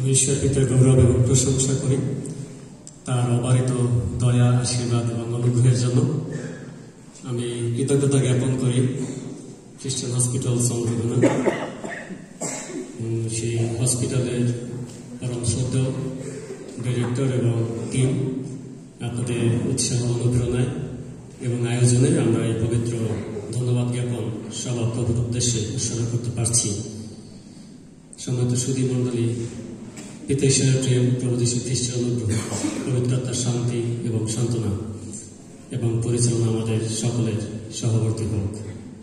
আমি ঈশ্বর পিতার গৌরব এবং প্রশংসা করি তার অবারিত দয়া, আশীর্বাদ এবং অনুগ্রহের জন্য। আমি কৃতজ্ঞতা জ্ঞাপন করি খ্রিস্টান হসপিটাল সংগঠন, সেই হসপিটালের পরম শ্রদ্ধেয় ডিরেক্টর এবং টিম, আপনাদের উৎসাহ, অনুপ্রেরণায় এবং আয়োজনে আমরা এই পবিত্র ধন্যবাদ জ্ঞাপন সবার প্রভুর উদ্দেশ্যে উৎসর্গ করতে পারছি। সম্মানিত সুধী মণ্ডলী, পিতা ঈশ্বরের প্রেম, প্রভু যীশু খ্রিস্টের অনুগ্রহ, পবিত্র আত্মার শান্তি এবং সান্ত্বনা এবং পরিচালনা আমাদের সকলের সহবর্তী হোক।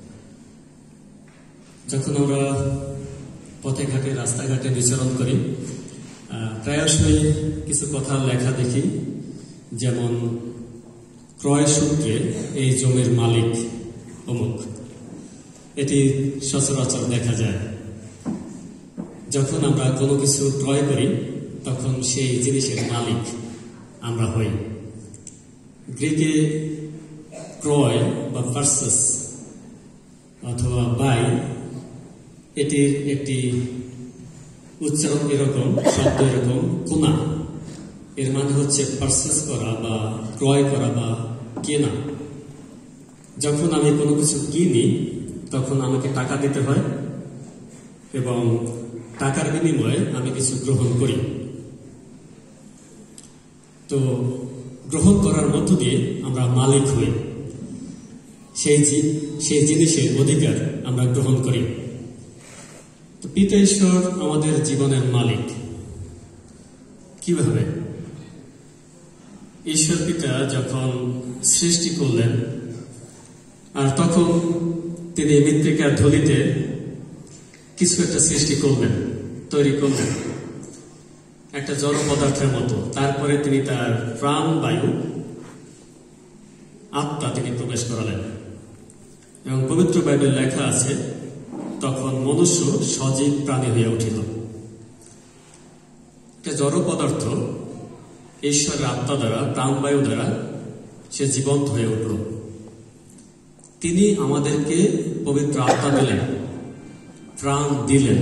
যখন আমরা পথে ঘাটে, রাস্তাঘাটে বিচরণ করি, প্রায়শই কিছু কথা লেখা দেখি, যেমন ক্রয় সূত্রে এই জমির মালিক অমুক। এটি সচরাচর দেখা যায়। যখন আমরা কোনো কিছু ক্রয় করি তখন সেই জিনিসের মালিক আমরা হই। গ্রিকে ক্রয় বা পারচেস অথবা বাই, এটির একটি উচ্চারণ এরকম, শব্দ এরকম, কুনা। এর মানে হচ্ছে পারচেস করা বা ক্রয় করা বা কেনা। যখন আমি কোনো কিছু কিনি তখন আমাকে টাকা দিতে হয় এবং টাকার বিনিময়ে আমি কিছু গ্রহণ করি। তো গ্রহণ করার মধ্য দিয়ে আমরা মালিক হই, সেই জিনিসের অধিকার আমরা গ্রহণ করি। তো পিতা ঈশ্বর আমাদের জীবনের মালিক। কিভাবে? ঈশ্বর পিতা যখন সৃষ্টি করলেন, আর তখন তিনি মৃত্তিকার ধূলিতে কিছু একটা সৃষ্টি করলেন, তৈরি করলেন একটা জড় পদার্থের মতো। তারপরে তিনি তার প্রাণ বায়ু, আত্মা তিনি প্রবেশ করালেন। এবং পবিত্র বাইবেল লেখা আছে, তখন মনুষ্য সজীব প্রাণী হয়ে উঠিল। একটা জড় পদার্থ ঈশ্বরের আত্মা দ্বারা, প্রাণবায়ু দ্বারা সে জীবন্ত হয়ে উঠল। তিনি আমাদেরকে পবিত্র আত্মা দিলেন, প্রাণ দিলেন।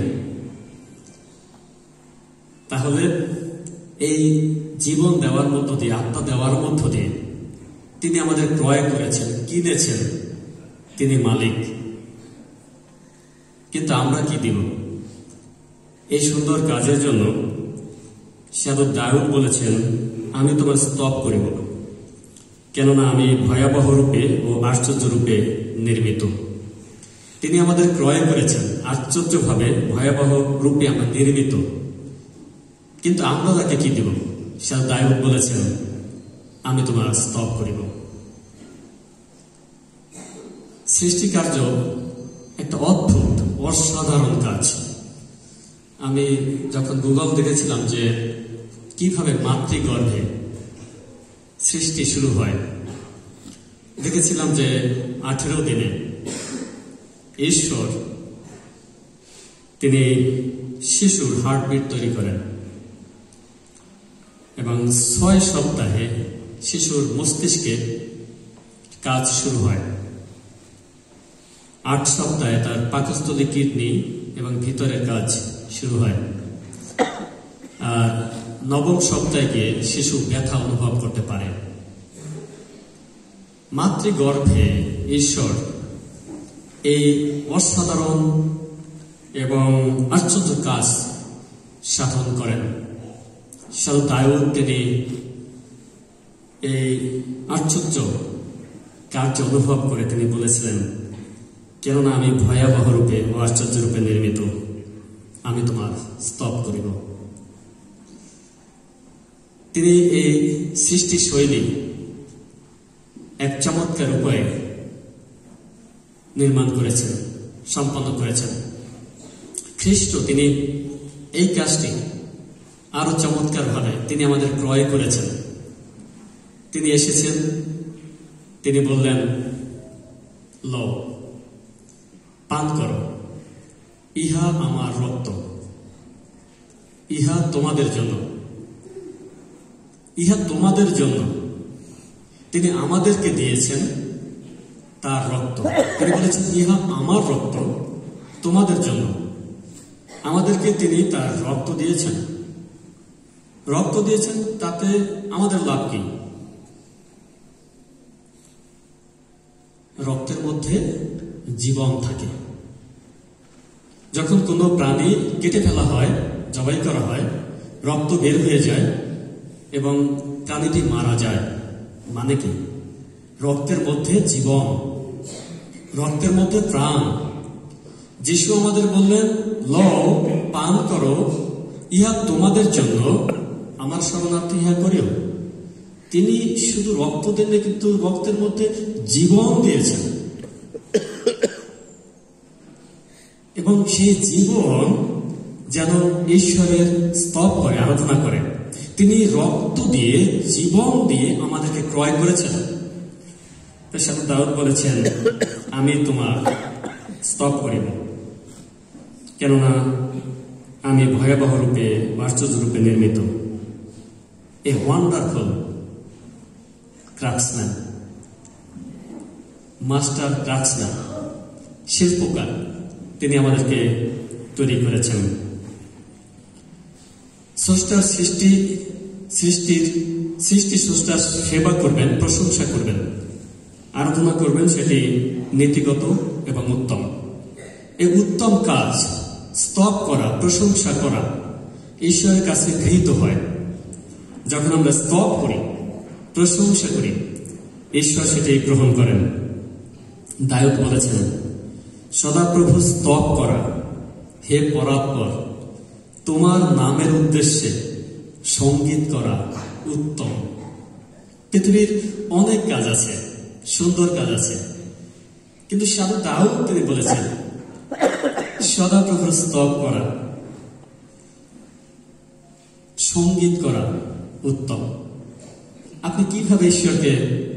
তাহলে এই জীবন দেওয়ার মধ্য দিয়ে, আত্মা দেওয়ার মধ্য দিয়ে তিনি আমাদের ক্রয় করেছেন, কিনেছেন। তিনি মালিক। কিন্তু আমরা কি দিব? এই সুন্দর কাজের জন্য সাধু দাউদ বলেছেন, আমি তোমার স্তব করিব, কেননা আমি ভয়াবহ রূপে ও আশ্চর্য রূপে নির্মিত। তিনি আমাদের ক্রয় করেছেন, আশ্চর্যভাবে ভয়াবহ রূপে আমরা নির্মিত। কিন্তু আমরা তাকে কি দিব? সাধু দাউদ বলেছেন, আমি তোমার স্তব করিব। সৃষ্টিকার্য একটা অদ্ভুত, অসাধারণ কাজ। আমি যখন গুগল দেখেছিলাম যে কিভাবে মাতৃগর্ভে সৃষ্টি শুরু হয়, দেখেছিলাম যে 18 দিনে ঈশ্বর তিনি শিশুর হার্টবিট তৈরি করেন এবং 6 সপ্তাহে শিশুর মস্তিষ্কে কাজ শুরু হয়। 8 সপ্তাহে তার পাকস্থলী, কিডনি এবং ভিতরের কাজ শুরু হয়। আর 9ম সপ্তাহে গিয়ে শিশু ব্যথা অনুভব করতে পারে। মাতৃগর্ভে ঈশ্বর এই অসাধারণ এবং আশ্চর্য কাজ সাধন করেন। সাধু দাউদ তিনি এই আশ্চর্য কার্য অনুভব করে তিনি বলেছিলেন, কেননা আমি ভয়াবহ রূপে ও আশ্চর্য রূপে নির্মিত, আমি তোমার স্তব করিব। তিনি এই সৃষ্টি শৈলী এক চমৎকার উপায়ে নির্মাণ করেছেন, সম্পন্ন করেছেন। খ্রিস্ট তিনি এই কাজটি আরো চমৎকার ভাবে তিনি আমাদের ক্রয় করেছেন। তিনি এসেছেন, তিনি বললেন, লও, পান করো, ইহা আমার রক্ত, ইহা তোমাদের জন্য, ইহা তোমাদের জন্য। তিনি আমাদেরকে দিয়েছেন তার রক্ত। তিনি বলেছেন, ইহা আমার রক্ত তোমাদের জন্য। আমাদেরকে তিনি তার রক্ত দিয়েছেন রক্ত দিয়েছেন, তাতে আমাদের লাভ কি? রক্তের মধ্যে জীবন থাকে। যখন কোনো প্রাণী কেটে ফেলা হয়, জবাই করা হয়, রক্ত বের হয়ে যায় এবং প্রাণীটি মারা যায়, মানে কি? রক্তের মধ্যে জীবন, রক্তের মধ্যে প্রাণ। যিশু আমাদের বললেন, লও, পান করো, ইহা তোমাদের জন্য, আমার শরণার্থী ইহা করিও। তিনি শুধু রক্ত দেন, কিন্তু রক্তের মধ্যে জীবন দিয়েছেন এবং সেই জীবন যেন ঈশ্বরের স্তব করে, আরাধনা করে। তিনি রক্ত দিয়ে, জীবন দিয়ে আমাদেরকে ক্রয় করেছেন। সাধু দাউদ বলেছেন, আমি তোমার স্তব করিব, কেননা আমি ভয়াবহ রূপে, আশ্চর্য রূপে নির্মিত। A wonderful craftsman, master craftsman, শিল্পকার, তিনি আমাদেরকে তৈরি করেছেন। স্রষ্টার সৃষ্টি স্রষ্টার সেবা করবেন, প্রশংসা করবেন, আরাধনা করবেন, সেটি নীতিগত এবং উত্তম। এই উত্তম কাজ, স্তব করা, প্রশংসা করা, ঈশ্বরের কাছে গৃহীত হয়। যখন আমরা স্তব করি, প্রশংসা করি, ঈশ্বর সেটাই গ্রহণ করেন। দাউদ বলেছেন, সদাপ্রভু স্তব করা, হে পরাৎপর, তোমার নামের উদ্দেশ্যে সঙ্গীত করা উত্তম। পৃথিবীর অনেক কাজ আছে, সুন্দর কাজ আছে, কিন্তু সাধু দাউদ তিনি বলেছেন, সদাপ্রভুর স্তব করা, সঙ্গীত করা উত্তম। আপনি কিভাবে ঈশ্বরকে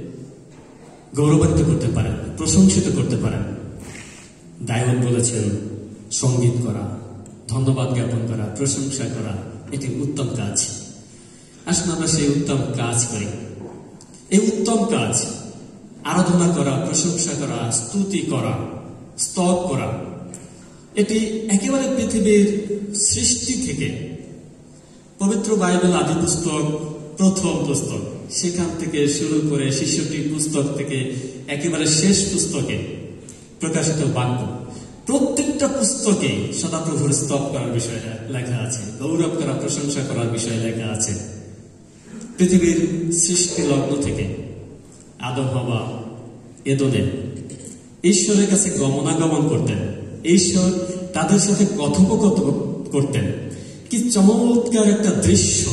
গৌরবান্বিত করতে পারেন, প্রশংসিত করতে পারেন? দাউদ বলেছেন, সঙ্গীত করা, ধন্যবাদ জ্ঞাপন করা, প্রশংসা করা, এটি উত্তম কাজ। আসুন আমরা সেই উত্তম কাজ করি। এই উত্তম কাজ, আরাধনা করা, প্রশংসা করা, স্তুতি করা, স্তব করা, এটি একেবারে পৃথিবীর সৃষ্টি থেকে, পবিত্র বাইবেল আদি পুস্তক, প্রথম পুস্তক, সেখান থেকে শুরু করে ৬৬টি পুস্তক থেকে একেবারে শেষ পুস্তকে প্রকাশিত বাক্য, প্রত্যেকটা পুস্তকে সদাপ্রভুর স্তব করার বিষয়ে লেখা আছে, গৌরব করা, প্রশংসা করার বিষয়ে লেখা আছে। পৃথিবীর সৃষ্টি লগ্ন থেকে আদম হাওয়া এদনে ঈশ্বরের কাছে গমনাগমন করতেন, ঈশ্বর তাদের সাথে কথোপকথন করতেন। কি চমৎকার একটা দৃশ্য!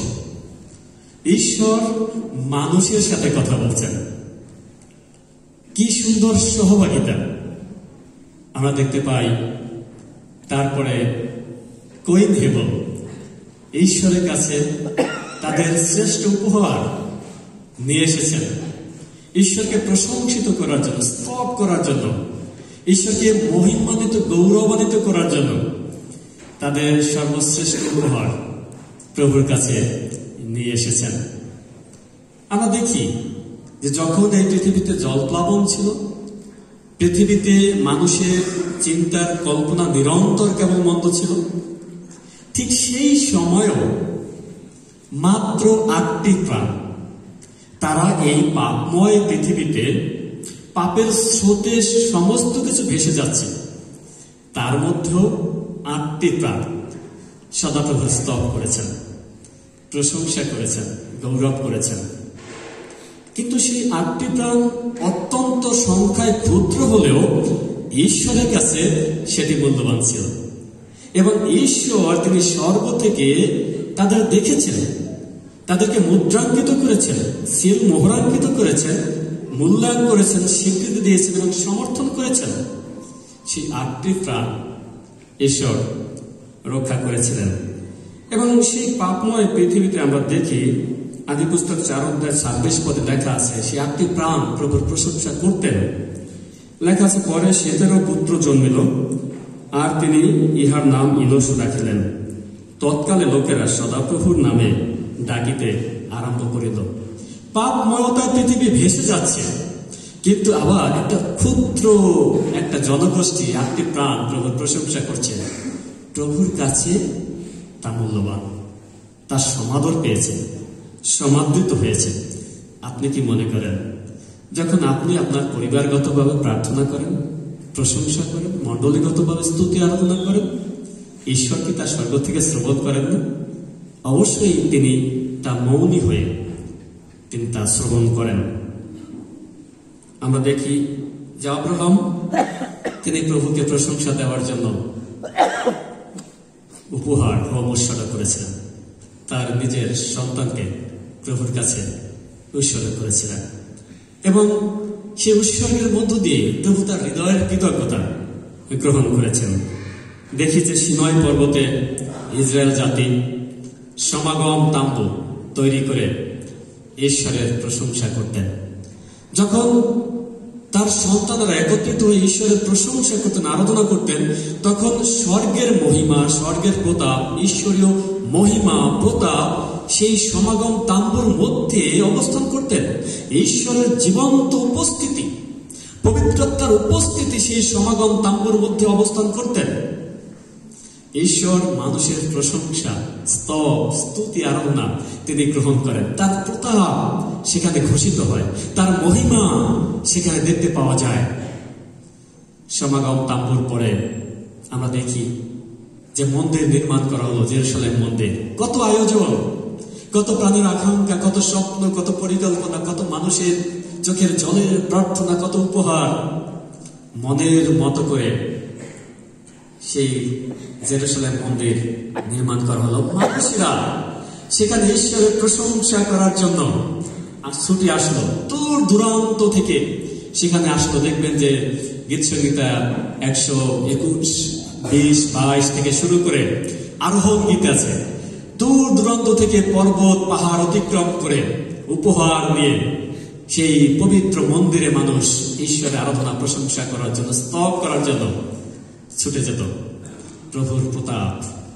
ঈশ্বর মানুষের সাথে কথা বলছেন, কি সুন্দর সহভাগিতা আমরা দেখতে পাই। তারপরে কইন হেবল ঈশ্বরের কাছে তাদের শ্রেষ্ঠ উপহার নিয়ে এসেছেন, ঈশ্বরকে প্রশংসিত করার জন্য, স্তব করার জন্য, ঈশ্বরকে মহিমান্বিত, গৌরবান্বিত করার জন্য তাদের সর্বশ্রেষ্ঠ উপহার প্রভুর কাছে নিয়ে এসেছেন। আমরা দেখি যে যখন এই পৃথিবীতে জলপ্লাবন ছিল, পৃথিবীতে মানুষের চিন্তার কল্পনা নিরন্তর কেমন মন্দ ছিল, ঠিক সেই সময়ও মাত্র ৮টি প্রাণ, তারা এই পাপময় পৃথিবীতে পাপের স্রোতে সমস্ত কিছু ভেসে যাচ্ছে, তার মধ্যেও ৮টি প্রাণ সদাপ্রভুর স্তব করেছেন, প্রশংসা করেছেন, গৌরব করেছেন। কিন্তু সেই ৮টি প্রাণ অত্যন্ত সংখ্যায় ক্ষুদ্র হলেও ঈশ্বরের কাছে সেটি মূল্যবান ছিল। এবং ঈশ্বর তিনি স্বর্গ থেকে তাদের দেখেছেন, তাদেরকে মুদ্রাঙ্কিত করেছেন, সিল মোহরাঙ্কিত করেছেন, মূল্যায়ন করেছেন, স্বীকৃতি দিয়েছেন এবং সমর্থন করেছেন। সেই ৮টি প্রাণ ঈশ্বর রক্ষা করেছিলেন। এবং সেই পাপময় পৃথিবীতে আমরা দেখি, আদি পুস্তক ৪ অধ্যায় ২৬ পদে লেখা আছে, সেই ৮টি প্রাণ প্রভুর প্রশংসা করতেন। লেখা আছে, পরে সেতেরও পুত্র জন্মিল, আর তিনি ইহার নাম ইনোশ রাখিলেন। তৎকালে লোকেরা সদাপ্রভুর নামে ডাকিতে আরম্ভ করিল। পাপময়তা পৃথিবী ভেসে যাচ্ছে, কিন্তু আবার একটা ক্ষুদ্র একটা জনগোষ্ঠী ৮টি প্রাণ প্রভুর প্রশংসা করছে। প্রভুর কাছে তা মূল্যবান। তার সমাদর পেয়েছে, সমাদৃত হয়েছে। আপনি কি মনে করেন যখন আপনি আপনার পরিবারগতভাবে প্রার্থনা করেন, প্রশংসা করেন, মণ্ডলীগতভাবে স্তুতি আরাধনা করেন, ঈশ্বর কি তার স্বর্গ থেকে শ্রবণ করেন না? অবশ্যই তিনি তা মৌনী হয়ে তিনি তা শ্রবণ করেন। আমরা দেখি যে আব্রাহাম তিনি প্রভুকে প্রশংসা দেওয়ার জন্য উপহার ও উৎসর্গ করেছিলেন, তার নিজের সন্তানকে প্রভুর কাছে উৎসর্গ করেছিলেন এবং সেই উৎসর্গের মধ্য দিয়ে প্রভু তার হৃদয়ের কৃতজ্ঞতা গ্রহণ করেছেন। দেখি যে সিনাই পর্বতে ইসরায়েল জাতি সমাগম তাম্বু তৈরি করে ঈশ্বরের প্রশংসা করতেন। যখন তার সন্তানরা একত্রিত হয়ে ঈশ্বরের প্রশংসা করতেন, আরাধনা করতেন, তখন স্বর্গের মহিমা, স্বর্গের প্রতাপ, ঈশ্বরীয় মহিমা প্রতাপ সেই সমাগম তাম্বুর মধ্যে অবস্থান করতেন। ঈশ্বরের জীবন্ত উপস্থিতি, পবিত্রতার উপস্থিতি সেই সমাগম তাম্বুর মধ্যে অবস্থান করতেন। ঈশ্বর মানুষের প্রশংসা, স্তব, স্তুতি, আরাধনা তিনি গ্রহণ করেন। তার প্রতাপ সেখানে ঘোষিত হয়, তার মহিমা সেখানে দেখতে পাওয়া যায়। সমাগম তাম্বুর পরে আমরা দেখি যে মন্দির নির্মাণ করা হলো, জেরুজালেম মন্দির। কত আয়োজন, কত প্রাণের আকাঙ্ক্ষা, কত স্বপ্ন, কত পরিকল্পনা, কত মানুষের চোখের জলের প্রার্থনা, কত উপহার। মনের মতো করে সেই জেরুজালেম মন্দির নির্মাণ করা হলো। মানুষেরা সেখানে ঈশ্বরের প্রশংসা করার জন্য ছুটি আসলো, দূর দূরান্ত থেকে সেখানে আসলো। দেখবেন যে গীত সংহিতা 121, 20, 22 থেকে শুরু করে আরোহণ গীত আছে। দূর দূরান্ত থেকে পর্বত পাহাড় অতিক্রম করে উপহার নিয়ে সেই পবিত্র মন্দিরে মানুষ ঈশ্বরের আরাধনা প্রশংসা করার জন্য, স্তব করার জন্য ছুটে যেত। প্রভুর প্রতাপ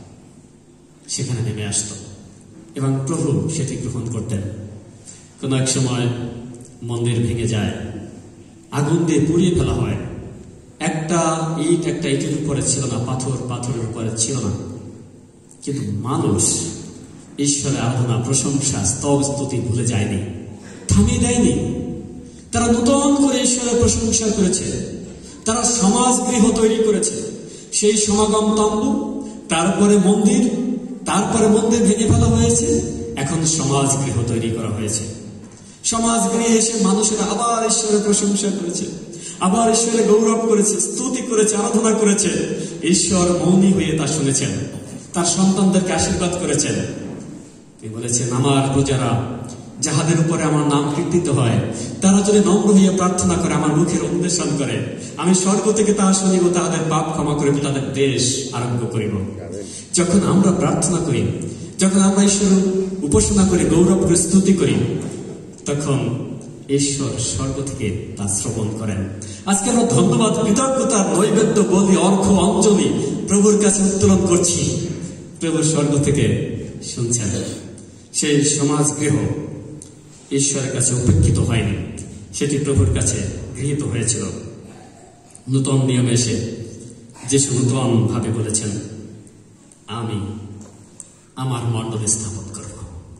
সেখানে নেমে আসত এবং প্রভু সেটি গ্রহণ করতেন। কোন এক সময় মন্দির ভেঙে যায়, আগুন দিয়ে পুড়িয়ে ফেলা হয়। একটা ইটের উপরে ছিল না, পাথরের উপরে ছিল না, কিন্তু মানুষ ঈশ্বরের আরাধনা প্রশংসা স্তব স্তুতি ভুলে যায়নি, থামিয়ে দেয়নি। তারা নতুন করে ঈশ্বরের প্রশংসা করেছে, তারা সমাজ গৃহ তৈরি করেছে। সেই সমাগম তম্বু, তারপরে মন্দির, তারপরে মন্দির ভেঙে ফেলা হয়েছে, এখন সমাজ গৃহ তৈরি করা হয়েছে। সমাজ গৃহে এসে মানুষেরা আবার ঈশ্বরের প্রশংসা করেছে, আবার ঈশ্বরের গৌরব করেছে, স্তুতি করেছে, আরাধনা করেছে। ঈশ্বর মৌনী হয়ে তা শুনেছেন, তার সন্তানদেরকে আশীর্বাদ করেছেন। তিনি বলেছেন, আমার প্রজারা যাহাদের উপরে আমার নাম কীর্তিত হয়, তারা যদি নম্র হইয়া প্রার্থনা করে, আমার মুখের অন্বেষণ করে, আমি স্বর্গ থেকে তাহা শুনিব, তাহাদের পাপ ক্ষমা করিব, তাদের দেশ আরোগ্য করিব। যখন আমরা প্রার্থনা করি, যখন আমরা ঈশ্বর উপাসনা করি, গৌরব করে স্তুতি করি, তখন ঈশ্বর স্বর্গ থেকে তা শ্রবণ করেন। আজকে আমরা ধন্যবাদ, কৃতজ্ঞতার নৈবেদ্য, বলি, অর্ঘ্য, অঞ্জলি প্রভুর কাছে উত্তোলন করছি। প্রভু স্বর্গ থেকে শুনছেন। সেই সমাজ গৃহ ঈশ্বরের কাছে উপেক্ষিত হয়নি, সেটি প্রভুর কাছে গৃহীত হয়েছিল। নূতন নিয়মে এসে যিশু নূতন ভাবে বলেছেন, আমি আমার মণ্ডলী স্থাপন করব,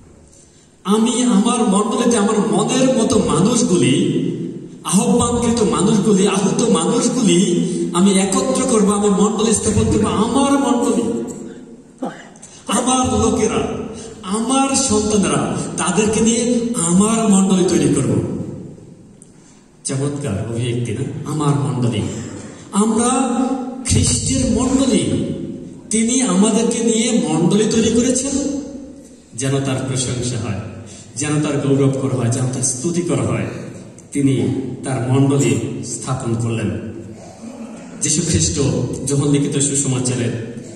আমি আমার মণ্ডলীতে আমার মনের মতো মানুষগুলি, আহ্বানকৃত মানুষগুলি, আহত মানুষগুলি আমি একত্র করব, আমি মণ্ডলী স্থাপন করবো। আমার মণ্ডলী, আমার লোকেরা, আমার সন্তানরা, তাদেরকে নিয়ে আমার মণ্ডলী তৈরি করব। চমৎকার অভিব্যক্তি না? আমার মণ্ডলী, আমরা খ্রিস্টের মণ্ডলী। তিনি আমাদেরকে নিয়ে মণ্ডলী তৈরি করেছেন যেন তার প্রশংসা হয়, যেন তার গৌরব করা হয়, যেন তার স্তুতি করা হয়। তিনি তার মণ্ডলী স্থাপন করলেন। যীশু খ্রিস্ট যোহন লিখিত সুসমাচারের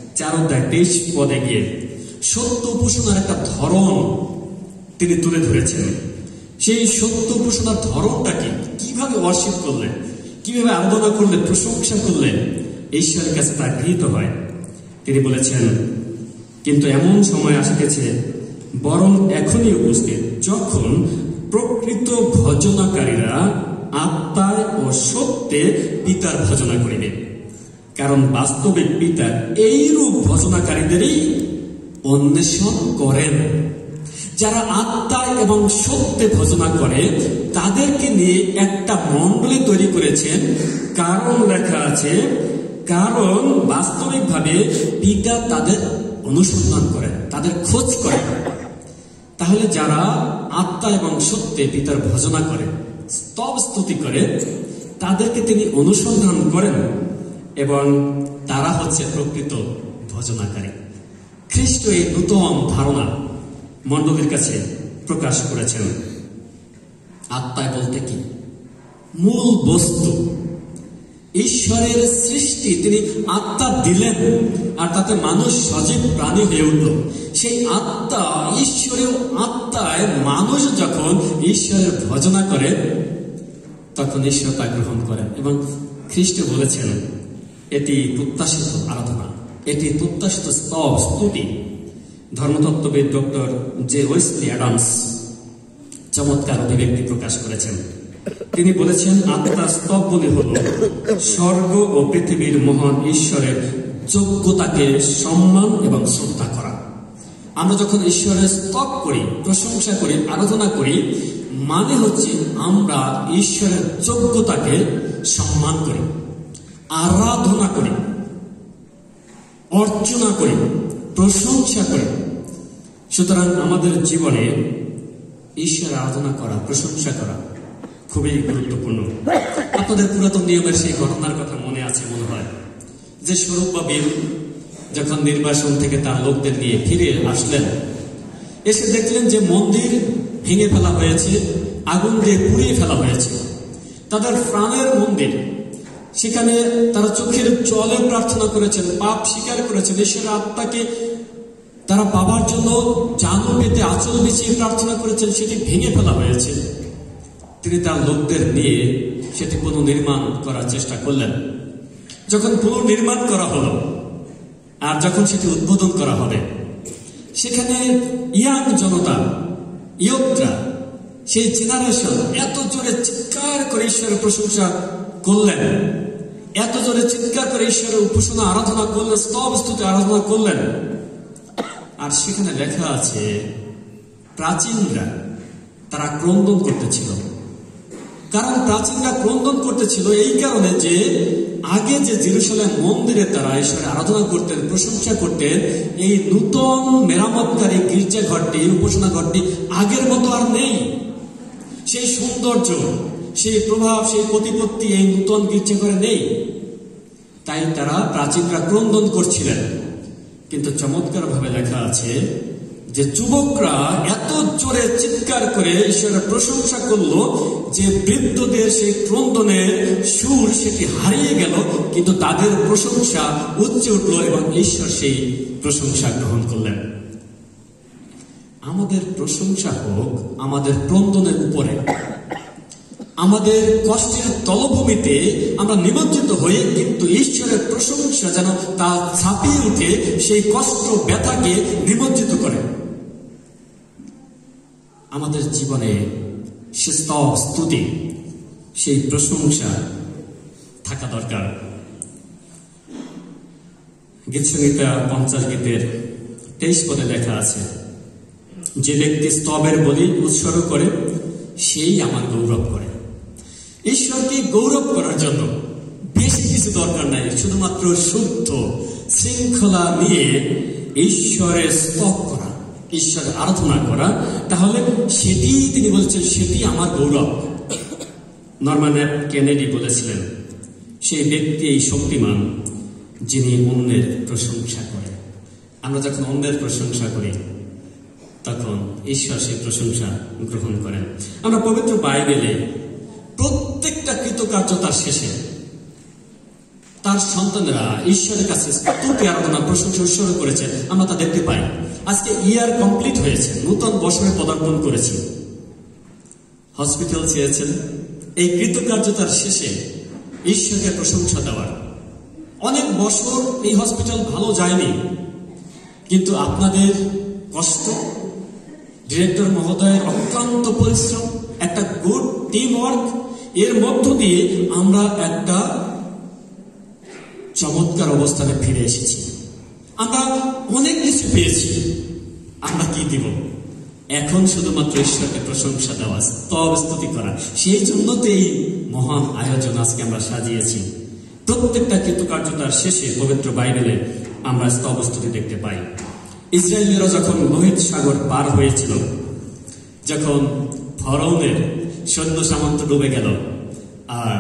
4:23 গিয়ে সত্য উপাসনার একটা ধরন তিনি তুলে ধরেছেন। সেই সত্য উপাসনার ধরনটা কি, কিভাবে ওয়ার্শিপ করলে, কিভাবে আরাধনা করলে, প্রশংসা করলে ঈশ্বরের কাছে তা গৃহীত হয়। তিনি বলেছেন, কিন্তু এমন সময় আসিতেছে, বরং এখনই উপস্থিত, যখন প্রকৃত ভজনাকারীরা আত্মায় ও সত্যে পিতার ভজনা করিবে। কারণ বাস্তবে পিতা এইরূপ ভজনাকারীদেরই অন্বেষণ করেন। যারা আত্মায় এবং সত্যে ভজনা করে তাদেরকে নিয়ে একটা মণ্ডলী তৈরি করেছেন। কারণ লেখা আছে, কারণ বাস্তবিকভাবে পিতা তাদের অনুসন্ধান করেন, তাদের খোঁজ করেন। তাহলে যারা আত্মা এবং সত্যে পিতার ভজনা করে, স্তব স্তুতি করে, তাদেরকে তিনি অনুসন্ধান করেন এবং তারা হচ্ছে প্রকৃত ভজনাকারী। খ্রিস্ট এই নূতন ধারণা মণ্ডলীর কাছে প্রকাশ করেছেন। আত্মায় বলতে কি? মূল বস্তু, ঈশ্বরের সৃষ্টি তিনি আত্মা দিলেন আর তাতে মানুষ সজীব প্রাণী হয়ে উঠল। সেই আত্মা, ঈশ্বরের আত্মায় মানুষ যখন ঈশ্বরের ভজনা করে তখন ঈশ্বর তা গ্রহণ করেন। এবং খ্রিস্ট বলেছেন এটি প্রত্যাশিত আরাধনা, এটি প্রত্যাশিত স্তব স্তুতি। ধর্মতত্ত্ববিদ ডক্টর জে ওয়েসলি অ্যাডামস চমৎকার অভিব্যক্তি প্রকাশ করেছেন। তিনি বলেছেন, আত্মার স্তবগুলি হল স্বর্গ ও পৃথিবীর মহান ঈশ্বরের যোগ্যতাকে সম্মান এবং শ্রদ্ধা করা। আমরা যখন ঈশ্বরের স্তব করি, প্রশংসা করি, আরাধনা করি, মানে হচ্ছে আমরা ঈশ্বরের যোগ্যতাকে সম্মান করি, আরাধনা করি, অর্চনা করি, প্রশংসা করি। সুতরাং আমাদের জীবনে ঈশ্বর আরাধনা করা, প্রশংসা করা খুবই গুরুত্বপূর্ণ। আপনাদের পুরাতন নিয়মের সেই ঘটনার কথা মনে আছে মনে হয়, যে সরুব্বাবিল যখন নির্বাসন থেকে তার লোকদের নিয়ে ফিরে আসলেন, এসে দেখলেন যে মন্দির ভেঙে ফেলা হয়েছে, আগুন দিয়ে পুড়িয়ে ফেলা হয়েছে। তাদের প্রাণের মন্দির, সেখানে তারা চোখের জলে প্রার্থনা করেছেন, পাপ স্বীকার করেছেন, ঈশ্বরের আত্মাকে তারা পাবার জন্য জানু পেতে আঁচল বিছিয়ে প্রার্থনা করেছেন, সেটি ভেঙে ফেলা হয়েছে। তিনি তার লোকদের নিয়ে সেটি পুনর্নির্মাণ করার চেষ্টা করলেন। যখন পুনর্নির্মাণ করা হলো আর যখন সেটি উদ্বোধন করা হবে, সেখানে ইয়াং জনতা, ইয়ত্রা, সেই জেনারেশন এত জোরে চিৎকার করে ঈশ্বরের প্রশংসা করলেন, এত জোরে চিৎকার করে ঈশ্বরের উপাসনা আরাধনা করলেন, স্তব স্তুতি আরাধনা করলেন। আর সেখানে লেখা আছে প্রাচীনরা তারা ক্রন্দন করতেছিল। কারণ প্রাচীনরা ক্রন্দন করতেছিল এই কারণে যে আগে যে জেরুসালেম মন্দিরে তারা ঈশ্বরের আরাধনা করতেন, প্রশংসা করতেন, এই নূতন মেরামতকারী গির্জা ঘরটি, উপাসনা ঘরটি আগের মতো আর নেই। সেই সৌন্দর্য, সেই প্রভাব, সেই প্রতিপত্তি এই নূতন গির্জা ঘরে নেই। তাই তারা প্রাচীনরা ক্রন্দন করছিলেন। কিন্তু চমৎকার ভাবে লেখা আছে যে যুবকরা এত জোরে চিৎকার করে ঈশ্বরের প্রশংসা করলো যে বৃদ্ধদের সেই ক্রন্দনের সুর সেটি হারিয়ে গেল, কিন্তু তাদের প্রশংসা উচ্চে উঠল এবং ঈশ্বর সেই প্রশংসা গ্রহণ করলেন। আমাদের প্রশংসা হোক আমাদের ক্রন্দনের উপরে, আমাদের কষ্টের তলভূমিতে আমরা নিমজ্জিত হই, কিন্তু ঈশ্বরের প্রশংসা যেন তা ছাপিয়ে উঠে সেই কষ্ট ব্যথাকে নিমজ্জিত করে। আমাদের জীবনে সে স্তব স্তুতি, সেই প্রশংসা থাকা দরকার। গীতসংহিতা 50 গীতের 23 পদে লেখা আছে, যে ব্যক্তি স্তবের বলি উৎসর্গ করে সেই আমার গৌরব করে। ঈশ্বরকে গৌরব করার জন্য বেশি কিছু দরকার নাই, শুধুমাত্র শুদ্ধ শৃঙ্খলা নিয়ে ঈশ্বরের স্তব করা, ঈশ্বরের আরাধনা করা, তাহলে সেটি তিনি বলছেন সেটি আমার গৌরব। নরম্যান এফ কেনেডি বলেছিলেন, সেই ব্যক্তি এই শক্তিমান যিনি অন্যের প্রশংসা করে। আমরা যখন অন্যের প্রশংসা করি তখন ঈশ্বর সেই প্রশংসা গ্রহণ করেন। আমরা পবিত্র বাইবেলে প্রত্যেকটা কৃতকার্যতার শেষে তার সন্তানেরা ঈশ্বরের কাছে স্তুতি আরাধনা প্রশংসা উৎসর্গ করেছেন, আমরা তা দেখতে পাই। আজকে ইয়ার কমপ্লিট হয়েছে, নূতন বছরে পদার্পণ করেছি, হসপিটাল চেয়েছেন। এই কৃতকার্যতার শেষে ঈশ্বরকে প্রশংসা দেওয়ার অনেক বছর এই হসপিটাল ভালো যায়নি, কিন্তু আপনাদের কষ্ট, ডিরেক্টর মহোদয়ের অক্লান্ত পরিশ্রম, একটা গুড টিম ওয়ার্ক, এর মধ্য দিয়ে আমরা একটা চমৎকার অবস্থানে ফিরে এসেছি। আমরা অনেক কিছু পেয়েছি, আমরা কি দিব? এখন শুধুমাত্র ঈশ্বরকে প্রশংসা দেওয়া, স্তব স্তুতি করা। সেই জন্য তো এই মহান আয়োজন আজকে আমরা সাজিয়েছি। প্রত্যেকটা কৃতকার্যতার শেষে পবিত্র বাইবেলে আমরা স্তব স্তুতি দেখতে পাই। ইসরায়েলীরা যখন লোহিত সাগর পার হয়েছিল, যখন ফরৌনের সৈন্য সামন্ত ডুবে গেল, আর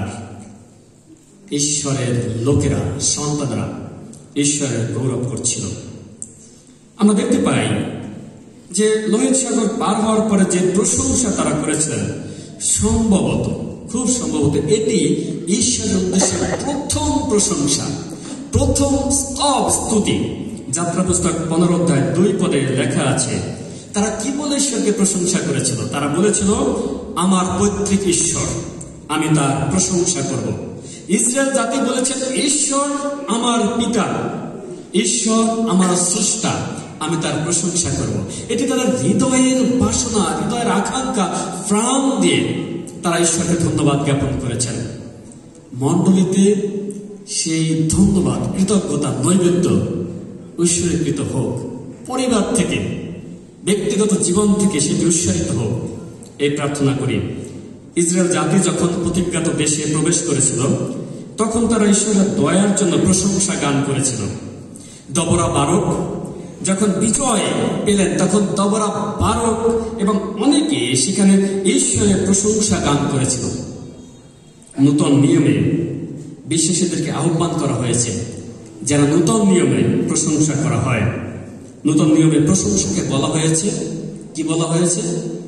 ঈশ্বরের লোকেরা, সন্তানরা ঈশ্বরের গৌরব করছিল, আমরা দেখতে পাই যে লোহিত সাগর পার হওয়ার পরে যে প্রশংসা তারা করেছিলেন, সম্ভবত, খুব সম্ভবত এটি ঈশ্বরের উদ্দেশ্যে প্রথম প্রশংসা, প্রথম স্তব স্তুতি। যাত্রা পুস্তক 15 অধ্যায় 2 পদে লেখা আছে, তারা কি বলে ঈশ্বরকে প্রশংসা করেছিল? তারা বলেছিল, আমার পৈতৃক ঈশ্বর, আমি তার প্রশংসা করব। ইসরায়েল জাতি বলেছেন, ঈশ্বর আমার পিতা, ঈশ্বর আমার স্রষ্টা, আমি তার প্রশংসা করব। এটি তাদের হৃদয়ের বাসনা, হৃদয়ের আকাঙ্ক্ষা, প্রাণ দিয়ে তারা ঈশ্বরকে ধন্যবাদ জ্ঞাপন করেছেন। মণ্ডলীতে সেই ধন্যবাদ, কৃতজ্ঞতা, নৈবেদ্য উৎসর্গিত হোক, পরিবার থেকে, ব্যক্তিগত জীবন থেকে সেটি উৎসারিত হোক, এই প্রার্থনা করি। ইসরায়েল জাতি যখন প্রতিজ্ঞাত দেশে প্রবেশ করেছিল, তখন তারা ঈশ্বরের দয়ার জন্য প্রশংসা গান করেছিল। দবরা বারক যখন বিজয় পেলেন, তখন দবরা বারক এবং অনেকে সেখানে ঈশ্বরের প্রশংসা গান করেছিল। নূতন নিয়মে বিশ্বাসীদেরকে আহ্বান করা হয়েছে যেন নূতন নিয়মে প্রশংসা করা হয়। নূতন নিয়মে প্রশংসাকে বলা হয়েছে, কি বলা হয়েছে?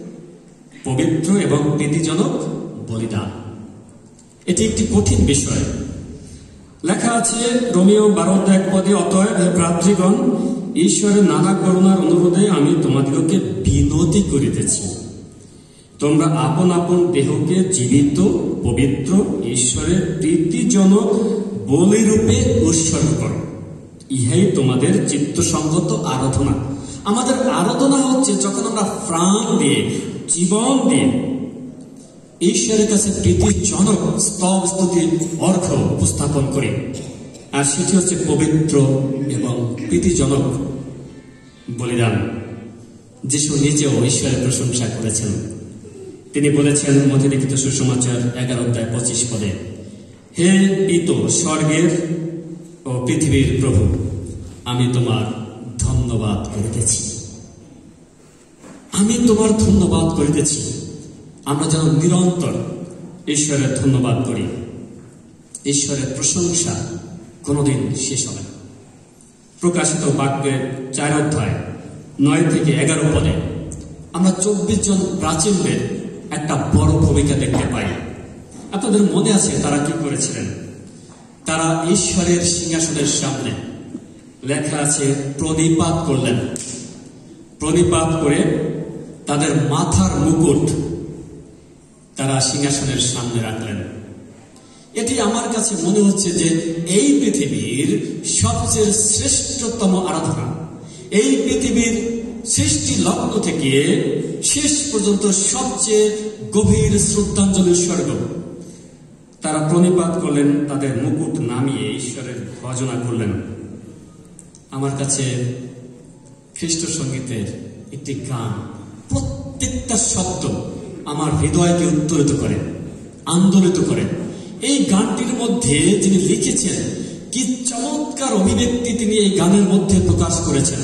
পবিত্র এবং প্রীতিজনক বলিদান। এটি একটি কঠিন বিষয়। লেখা আছে রোমীয় 12 পদে, অতএব ভ্রাতৃগণ, ঈশ্বরের নানা করুণার অনুরোধে আমি তোমাদিগকে বিনতি করিতেছি, তোমরা আপন আপন দেহকে জীবিত, পবিত্র, ঈশ্বরের প্রীতিজনক বলিরূপে উৎসর্গ করো, ইহাই তোমাদের চিত্তসঙ্গত আরাধনা। আমাদের আরাধনা হচ্ছে যখন আমরা প্রাণ দিয়ে, জীবন দিয়ে ঈশ্বরের কাছে প্রীতিজনক স্তব স্তুতির অর্ঘ উপস্থাপন করি, আর সেটি হচ্ছে পবিত্র এবং প্রীতিজনক বলিদান। যিশু নিজেও ঈশ্বরের প্রশংসা করেছেন। তিনি বলেছেন মথে লিখিত সুসমাচার 11 অধ্যায় 25 পদে, হে পিত, স্বর্গের ও পৃথিবীর প্রভু, আমি তোমার ধন্যবাদ করিতেছি, আমি তোমার ধন্যবাদ করিতেছি। আমরা যেন নিরন্তর ঈশ্বরের ধন্যবাদ করি। ঈশ্বরের প্রশংসা কোনোদিন শেষ হবে না। প্রকাশিত বাক্যের 4 অধ্যায় 9 থেকে 11 পদে আমরা 24 জন প্রাচীনদের একটা বড় ভূমিকা দেখতে পাই। আপনাদের মনে আছে তারা কি করেছিলেন? তারা ঈশ্বরের সিংহাসনের সামনে, লেখা আছে, প্রণিপাত করলেন। প্রণিপাত করে তাদের মাথার মুকুট তারা সিংহাসনের সামনে রাখলেন। এটি আমার কাছে মনে হচ্ছে যে এই পৃথিবীর সবচেয়ে শ্রেষ্ঠতম আরাধনা। এই পৃথিবীর সৃষ্টি লগ্ন থেকে শেষ পর্যন্ত সবচেয়ে গভীর শ্রদ্ধাঞ্জলি স্বর্গ। তারা প্রণিপাত করলেন, তাদের মুকুট নামিয়ে ঈশ্বরের ভজনা করলেন। আমার কাছে খ্রিস্ট সঙ্গীতের একটি গান, প্রত্যেকটা শব্দ আমার হৃদয়কে উত্তোলিত করে, আন্দোলিত করে। এই গানটির মধ্যে যিনি লিখেছেন, কি চমৎকার অভিব্যক্তি তিনি এই গানের মধ্যে প্রকাশ করেছেন।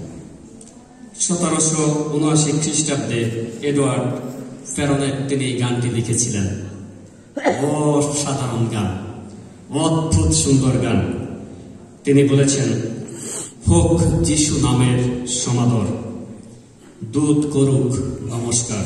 1779 খ্রিস্টাব্দে এডওয়ার্ড ফেরনেট তিনি এই গানটি লিখেছিলেন। অসাধারণ গান, অদ্ভুত সুন্দর গান। তিনি বলেছেন, হোক যিশু নামের সমাদর, দূত করুক নমস্কার,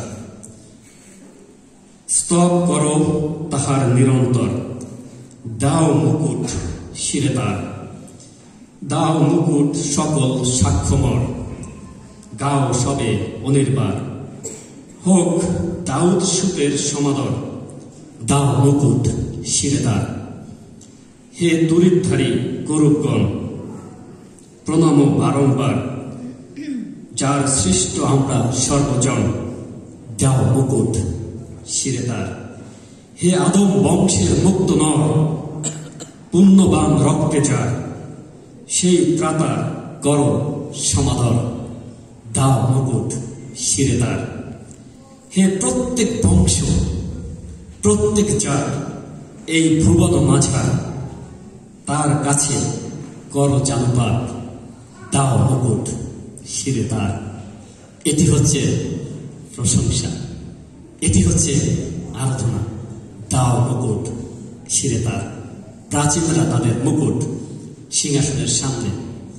স্তব করো তাহার নিরন্তর, দাও মুকুট শিরে তার, দাও মুকুট সকল সাক্ষ্যমর, গাও সবে অনির্বার, হোক দাউদ সুতের সমাদর, দাও মুকুট শিরে তার। হে তুরিতধারী করুকগণ, প্রণাম বারংবার, যার সৃষ্ট আমরা সর্বজন, দাও মুকুট শিরে তার। হে আদম বংশের মুক্ত নর, পুণ্যবান রক্তে যার, সেই ত্রাতার করো সমাদর, দাও মুকুট শিরে তার। হে প্রত্যেক বংশ, প্রত্যেক জাত, এই ভুবন মাঝার, তার কাছে করো জানপাত, দাও মুকুট শিরে তার। এটি হচ্ছে প্রশংসা, এটি হচ্ছে আরাধনা। দাও মুকুট শিরে তার। প্রাচীনরা তাদের মুকুট সিংহাসনের সামনে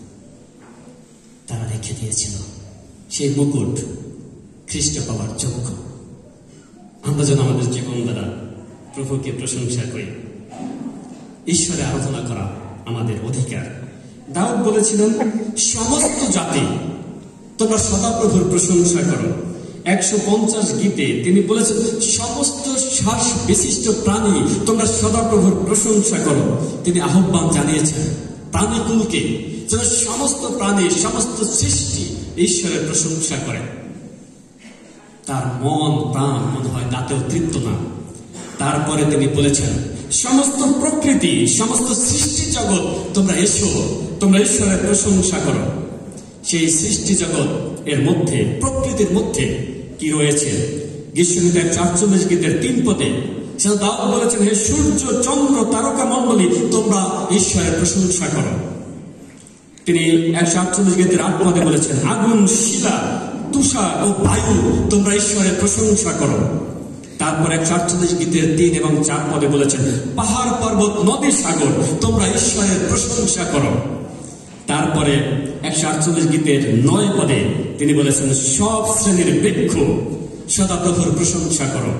তারা রেখে দিয়েছিল। সেই মুকুট খ্রিস্ট পাওয়ার যোগ্য। আমরা যেন আমাদের জীবন দ্বারা প্রভুকে প্রশংসা করি। ঈশ্বরে আরাধনা করা আমাদের অধিকার। দাউদ বলেছিলেন, সমস্ত জাতি তোমরা সদাপ্রভুর প্রশংসা করো। 150 গীতে তিনি বলেছেন, সমস্ত শ্বাস বিশিষ্ট প্রাণী তোমরা সদাপ্রভুর প্রশংসা করো। তিনি আহ্বান জানিয়েছেন প্রাণীকুলকে যেন সমস্ত প্রাণী, সমস্ত সৃষ্টি ঈশ্বরের প্রশংসা করে। তার মন প্রাণ মনে হয় তাতেও তৃপ্ত না। তারপরে তিনি বলেছেন, সমস্ত প্রকৃতি, সমস্ত সৃষ্টি জগৎ তোমরা এসো, তোমরা ঈশ্বরের প্রশংসা করো। সেই সৃষ্টি জগৎ এর মধ্যে, প্রকৃতির মধ্যে কি রয়েছে? গীতসংহিতা 148 গীতের 3 পদে দাউদ বলেছেন, হে সূর্য, চন্দ্র, তারকা মণ্ডলী তোমরা ঈশ্বরের প্রশংসা করো। তিনি 148 গীতের 8 পদে বলেছেন, আগুন, শিলা, তুষার ও বায়ু তোমরা ঈশ্বরের প্রশংসা করো। তারপর 148 গীতের 3 এবং 4 পদে বলেছেন, পাহাড়, পর্বত, নদী, সাগর তোমরা ঈশ্বরের প্রশংসা করো। তারপরে 148 গীতের 9 পদে তিনি বলেছেন, সব শ্রেণীর বৃক্ষ সদাপ্রভুর প্রশংসা করো।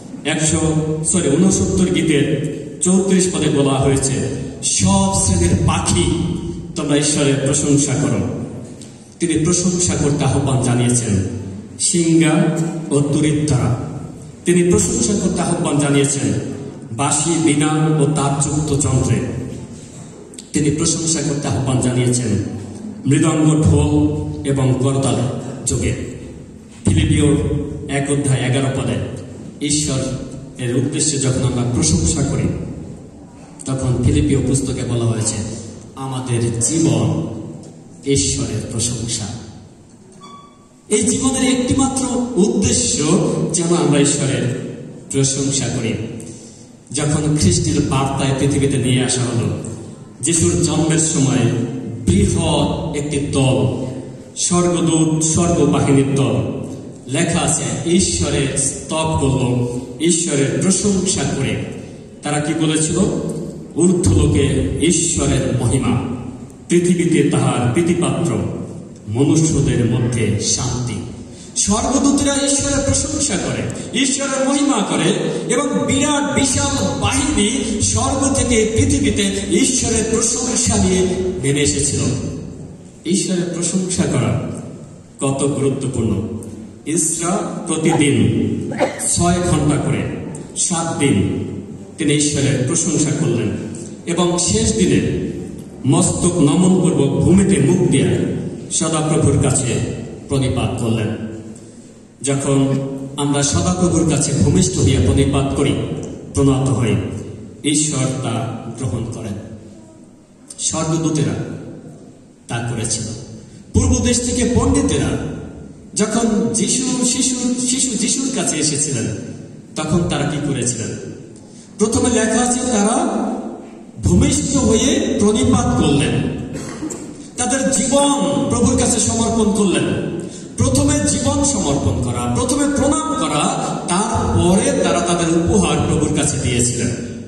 69 গীতের 34 পদে বলা হয়েছে, সব শ্রেণীর পাখি তোমরা ঈশ্বরের প্রশংসা করো। তিনি প্রশংসা করতে আহ্বান জানিয়েছেন সিংহা ও তুরীর দ্বারা। তিনি প্রশংসা করতে আহ্বান জানিয়েছেন বাঁশি, বীণা ও তারযুক্ত যন্ত্রে। তিনি প্রশংসা করতে আহ্বান জানিয়েছেন মৃদঙ্গ, ঢোল এবং করতাল যোগে। ফিলিপিও 1:11 পদে ঈশ্বর এর উদ্দেশ্যে যখন আমরা প্রশংসা করি, তখন ফিলিপিও পুস্তকে বলা হয়েছে আমাদের জীবন ঈশ্বরের প্রশংসা। এই জীবনের একটি মাত্র উদ্দেশ্য যেন আমরা ঈশ্বরের প্রশংসা করি। যখন খ্রিস্টের বার্তায় পৃথিবীতে নিয়ে আসা হলো, যিশুর জন্মের সময় বৃহৎ একটি দল, স্বর্গদূত, স্বর্গবাহিনীর দল, লেখা আছে ঈশ্বরের স্তব করল, ঈশ্বরের প্রশংসা করে। তারা কি বলেছিল? ঊর্ধ্বলোকে ঈশ্বরের মহিমা, পৃথিবীতে তাহার প্রীতিপাত্র, মনুষ্যদের মধ্যে শান্তি। স্বর্গদূতরা ঈশ্বরের প্রশংসা করে, ঈশ্বরের মহিমা করে, এবং বিরাট বিশাল বাহিনী স্বর্গ থেকে পৃথিবীতে ঈশ্বরের প্রশংসা নিয়ে নেমে এসেছিল। ঈশ্বরের প্রশংসা করা কত গুরুত্বপূর্ণ। ইসরা প্রতিদিন 6 ঘন্টা করে 7 দিন তিনি ঈশ্বরের প্রশংসা করলেন, এবং শেষ দিনে মস্তক নমন পূর্বক ভূমিতে মুখ দিয়ে সদাপ্রভুর কাছে প্রণিপাত করলেন। যখন আমরা সদাপ্রভুর কাছে ভূমিষ্ঠ হইয়া প্রণিপাত করি, প্রণত হই, ঈশ্বর তা গ্রহণ করেন। স্বর্গদূতেরা তা করেছিল। পূর্ব দেশ থেকে পণ্ডিতেরা যখন শিশু যিশুর কাছে এসেছিলেন, তখন তারা কি করেছিলেন? প্রথমে লেখা আছে তারা ভূমিষ্ঠ হয়ে প্রণিপাত করলেন, তাদের জীবন প্রভুর কাছে সমর্পণ করলেন। প্রথমে জীবন সমর্পণ করা, প্রথমে প্রণাম করা, তারপরে তারা তাদের উপহার প্রভুর কাছে দিয়েছিলেন।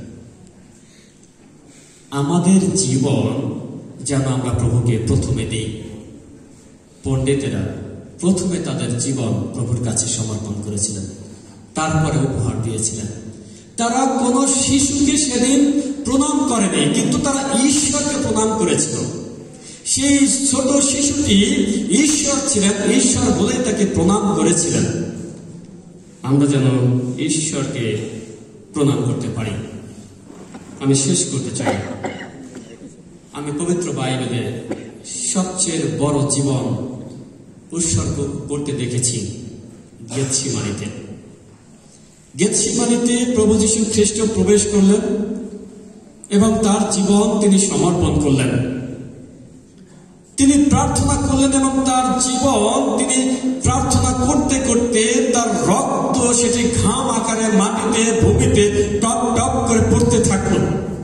আমাদের জীবন যেন আমরা প্রভুকে প্রথমে দিই। পণ্ডিতেরা প্রথমে তাদের জীবন প্রভুর কাছে সমর্পণ করেছিলেন, তারপরে উপহার দিয়েছিলেন। তারা কোন শিশুকে সেদিন প্রণাম করেনি, কিন্তু তারা ঈশ্বরকে প্রণাম করেছিল। সেই ছোট শিশুটি ঈশ্বর ছিলেন, ঈশ্বর বলে তাকে প্রণাম করেছিলেন। আমরা যেন ঈশ্বরকে প্রণাম করতে পারি। আমি শেষ করতে চাই, আমি পবিত্র বাইবেলে সবচেয়ে বড় জীবন উৎসর্গ করতে দেখেছি গেতসেমানিতে। গেতসেমানিতে প্রভু যীশু খ্রিস্ট প্রবেশ করলেন এবং তার জীবন তিনি সমর্পণ করলেন। তিনি প্রার্থনা করলেন এবং তার জীবন তিনি প্রার্থনা করতে করতে তার রক্ত সেটি ঘাম আকারে মাটিতে ভূমিতে টপ টপ করে পড়তে থাকলো।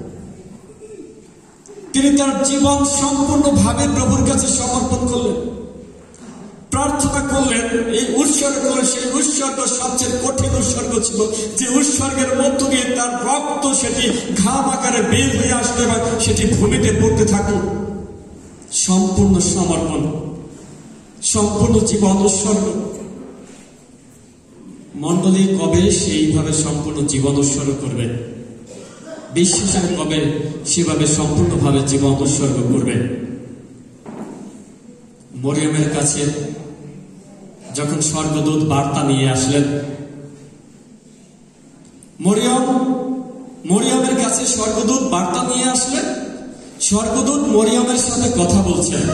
তিনি তার জীবন সম্পূর্ণভাবে প্রভুর কাছে সমর্পণ করলেন, প্রার্থনা করলেন। এই উৎসর্গ করলেন, সেই উৎসর্গ সবচেয়ে কঠিন উৎসর্গ ছিল, যে উৎসর্গের মধ্য দিয়ে তার রক্ত সেটি ঘাম আকারে বের হয়ে আসতো এবং সেটি ভূমিতে পড়তে থাকলো। সম্পূর্ণ সমর্পণ, সম্পূর্ণ জীবন উৎসর্গ। মণ্ডলী কবে সেইভাবে সম্পূর্ণ জীবন উৎসর্গ করবে? বিশ্বাসের কবে সেভাবে সম্পূর্ণভাবে জীবন উৎসর্গ করবে? মরিয়মের কাছে যখন স্বর্গদূত বার্তা নিয়ে আসলেন, মরিয়মের কাছে স্বর্গদূত বার্তা নিয়ে আসলেন। স্বর্গদূত মরিয়মের সাথে কথা বলছেন,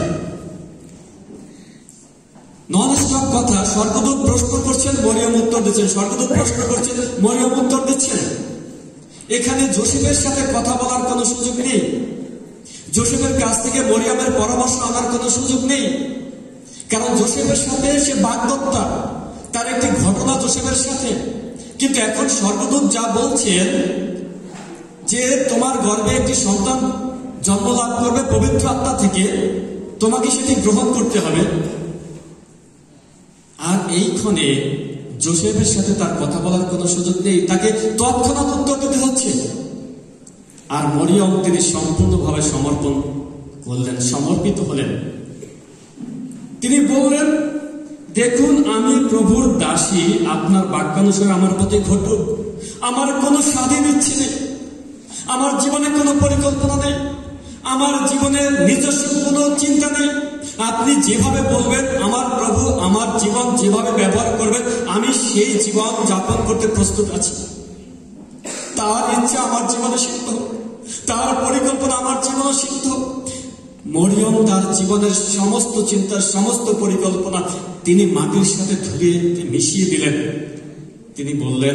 নন স্টপ কথা। স্বর্গদূত প্রশ্ন করছেন, মরিয়ম উত্তর দিচ্ছেন, স্বর্গদূত প্রশ্ন করছেন, মরিয়ম উত্তর দিচ্ছেন। এখানে যোসেফের সাথে কথা বলার কোনো সুযোগ নেই, যোসেফের কাছ থেকে মরিয়মের পরামর্শ আনার কোনো সুযোগ নেই, কারণ যোসেফের সাথে সে বাগদত্তা, তার একটি ঘটনা যোসেফের সাথে। কিন্তু এখন স্বর্গদূত যা বলছেন যে তোমার গর্ভে একটি সন্তান জন্ম লাভ করবে পবিত্র আত্মা থেকে, তোমাকে সেটি গ্রহণ করতে হবে। আর এইখানে যোসেফের সাথে তার কথা বলার কোনো সুযোগ নেই, তাকে তৎক্ষণাৎ উত্তর দিতে হচ্ছে। আর মরিয়ম তিনি সম্পূর্ণভাবে সমর্পণ করলেন, সমর্পিত হলেন। তিনি বললেন, দেখুন আমি প্রভুর দাসী, আপনার বাক্যানুসারে আমার প্রতি ঘটুক। আমার কোনো স্বাধীন ইচ্ছে নেই, আমার জীবনে কোনো পরিকল্পনা নেই, আমার জীবনে নিজস্ব কোনো চিন্তা নেই। আপনি যেভাবে বলবেন আমার প্রভু আমার জীবন যেভাবে ব্যবহার করবেন, আমি সেই জীবন যাপন করতে প্রস্তুত আছি। তার ইচ্ছা আমার জীবনে সিদ্ধ, তার পরিকল্পনা আমার জীবনে সিদ্ধ। মরিয়ম তার জীবনের সমস্ত চিন্তার সমস্ত পরিকল্পনা তিনি মাটির সাথে ধুয়ে মিশিয়ে দিলেন। তিনি বললেন,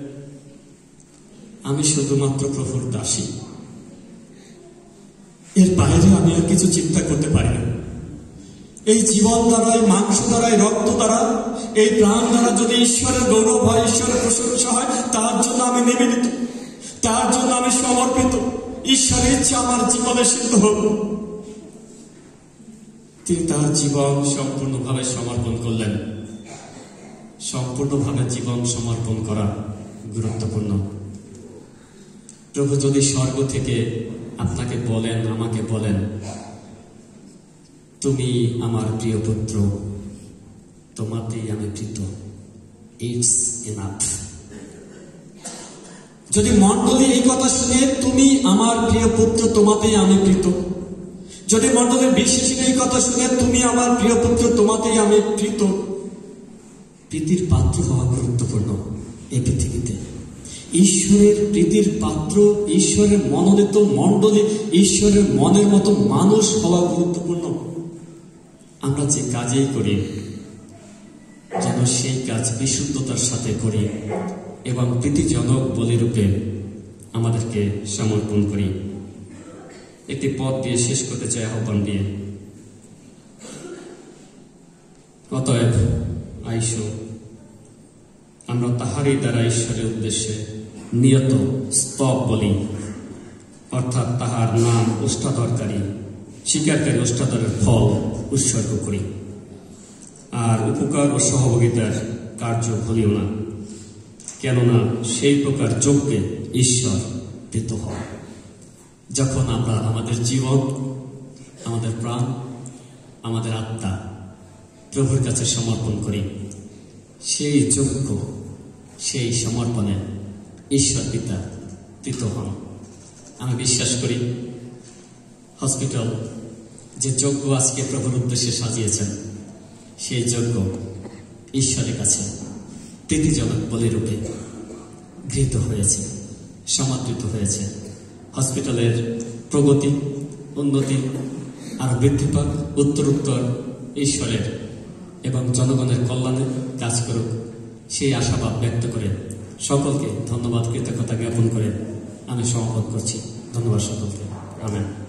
আমি শুধুমাত্র প্রভুর দাসী, এর বাইরে আমি আর কিছু চিন্তা করতে পারি না। এই জীবন দ্বারা, এই মাংস দ্বারা, এই রক্ত দ্বারা, এই প্রাণ দ্বারা যদি ঈশ্বরের গৌরব হয়, ঈশ্বরের প্রশংসা হয়, তার জন্য আমি নিবেদিত, তার জন্য আমি সমর্পিত। ঈশ্বরের ইচ্ছা আমার জীবনে সিদ্ধ হোক। তিনি তার জীবন সম্পূর্ণভাবে সমর্পণ করলেন। সম্পূর্ণভাবে জীবন সমর্পণ করা গুরুত্বপূর্ণ। প্রভু যদি স্বর্গ থেকে আপনাকে বলেন, আমাকে বলেন, তুমি আমার প্রিয় পুত্র, তোমাতেই আমি প্রীত, ইটস এনাফ। যদি মণ্ডলী এই কথা শুনে, তুমি আমার প্রিয় পুত্র, তোমাতেই আমি প্রীত, যদি মণ্ডলীর বিশ্বাসীরা এই কথা শুনে, তুমি আমার প্রিয় পুত্র, তোমাতেই আমি প্রীত, প্রীতির পাত্র হওয়া গুরুত্বপূর্ণ এই পৃথিবীতে। ঈশ্বরের প্রীতির পাত্র, ঈশ্বরের মনোনীত মণ্ডলী, ঈশ্বরের মনের মতো মানুষ হওয়া গুরুত্বপূর্ণ। আমরা যে কাজেই করি যেন সেই কাজ বিশুদ্ধতার সাথে করি এবং প্রীতিজনক বলিরূপে আমাদেরকে সমর্পণ করি। একটি পদ দিয়ে শেষ করতে চাই, আহ্বান দিয়ে। অতএব আইসো, আমরা তাহারই দ্বারা ঈশ্বরের উদ্দেশ্যে নিয়ত স্তব বলি, অর্থাৎ তাহার নাম উষ্ঠাধরকারী, স্বীকারকারী উষ্ঠাধরের ফল উৎসর্গ করি। আর উপকার ও সহযোগিতার কার্য ভুলিও না, কেননা সেই প্রকার যজ্ঞে ঈশ্বর প্রীত হয়। যখন আমরা আমাদের জীবন, আমাদের প্রাণ, আমাদের আত্মা প্রভুর কাছে সমর্পণ করি, সেই যজ্ঞ, সেই সমর্পণে ঈশ্বর পিতা প্রীত হন। আমি বিশ্বাস করি হসপিটাল যে যজ্ঞ আজকে প্রভুর উদ্দেশ্যে সাজিয়েছেন, সেই যজ্ঞ ঈশ্বরের কাছে প্রীতিজনক বলিরূপে গৃহীত হয়েছে, সমাদৃত হয়েছে। হসপিটালের প্রগতি, উন্নতি আরো বৃদ্ধি পাক, উত্তরোত্তর ঈশ্বরের এবং জনগণের কল্যাণে কাজ করুক, সেই আশাবাদ ব্যক্ত করে সকলকে ধন্যবাদ, কৃতজ্ঞতা জ্ঞাপন করে আমি সমাপন করছি। ধন্যবাদ সকলকে। আমেন।